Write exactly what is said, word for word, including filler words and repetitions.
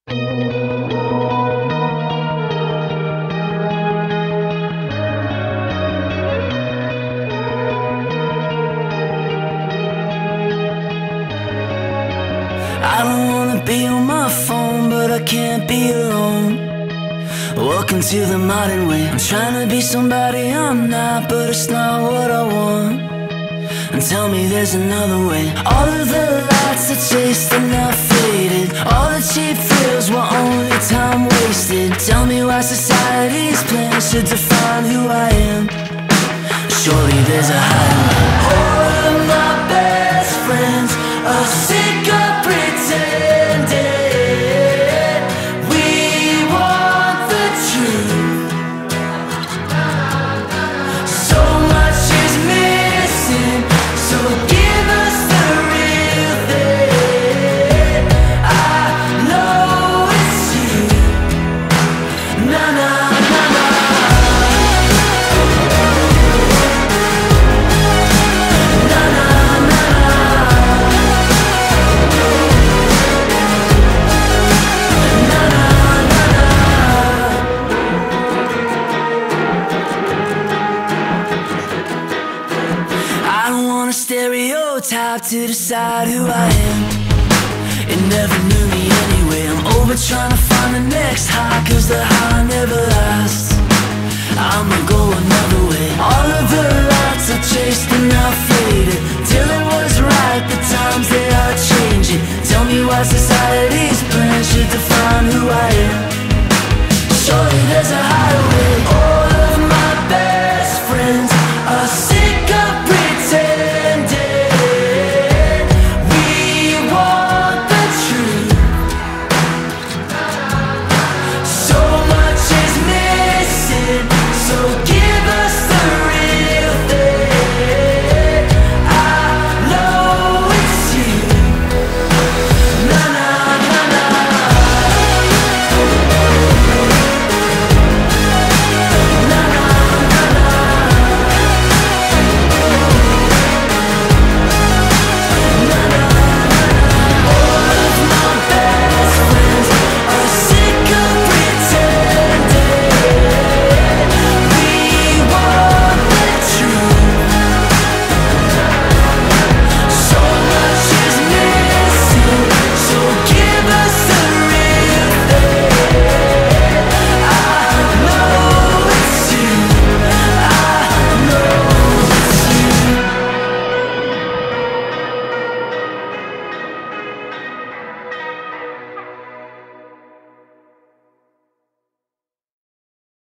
I don't wanna be on my phone, but I can't be alone. Welcome to the modern way. I'm trying to be somebody I'm not, but it's not what I want. And tell me there's another way. All of the lights I chased are now faded. All the cheap thrills were only time wasted. Tell me why society's plans should define who I am. Surely there's a higher way. All of my best friends are sick of pretending. We want the truth. So much is missing, so give us the real thing. I know it's you. Na na na na. Na na na na. Na na na na. I don't want a stereotype to decide who I am. It never knew me anyway. I'm over trying to find the next high, cause the high never lasts. I'ma go another way. All of the lights I chased are now faded. Till it was right, the times they are changing. Tell me why society's